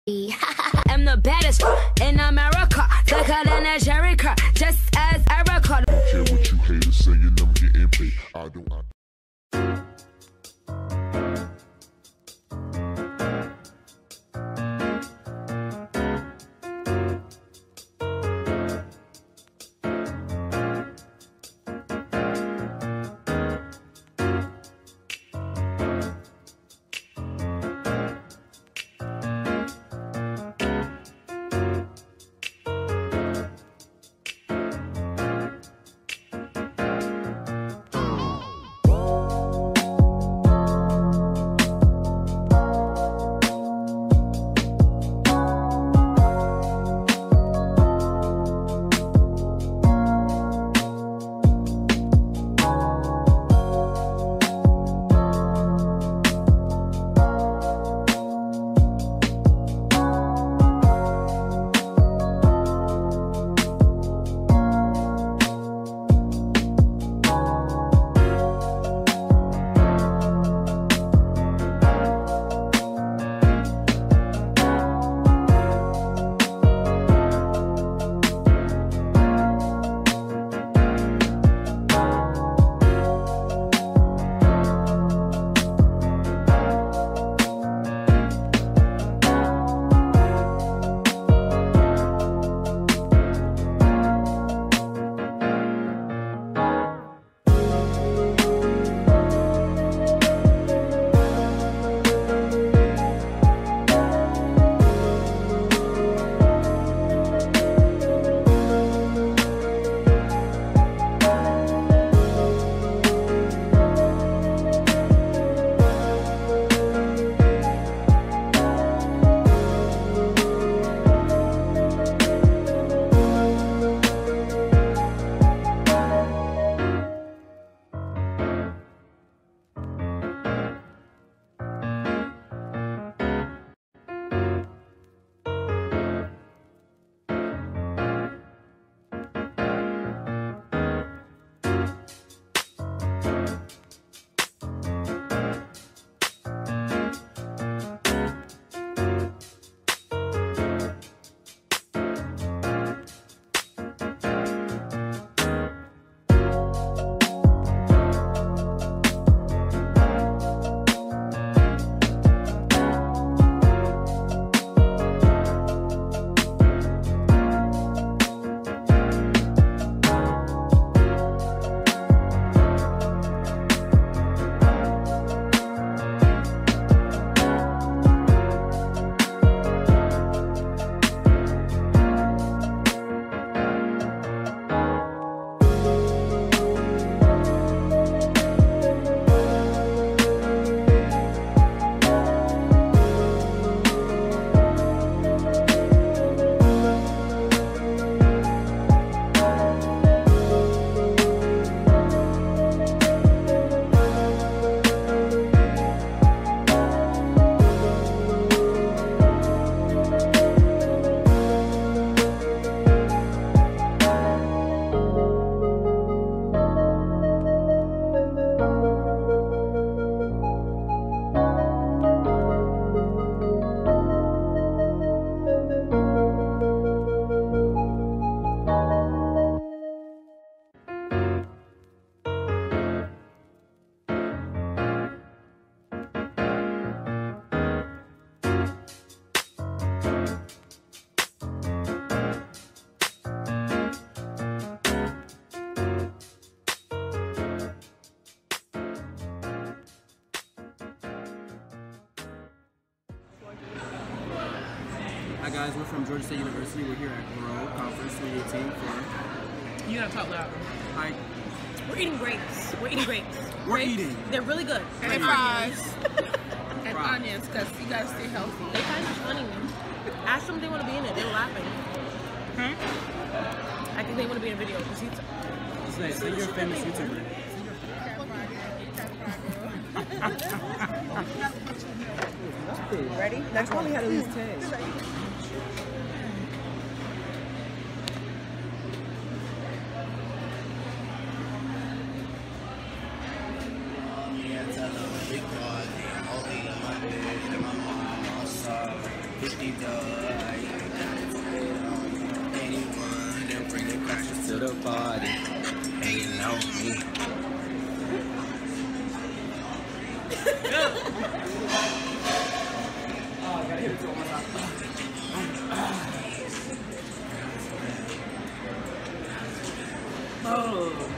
I'm the baddest in America, thicker than a Jericho, just as Erica. Don't care what you haters saying, I'm getting paid. I don't. Hi guys, we're from Georgia State University. We're here at Grow Conference 2018 for... You gotta talk loud. Hi. We're eating grapes. We're eating grapes. We're Grapes, eating. They're really good. And fries. And onions, because you gotta stay healthy. They kind of funny. Ask them if they want to be in it. They were laughing. I think they want to be in a video. It's nice. Say you're a famous YouTuber. Ready? Next one we had at least 10. big dog, all 800, and my mom also 50 Anyone that bring the crashes to the party. They know me. Oh, I gotta hit it one more time. Oh.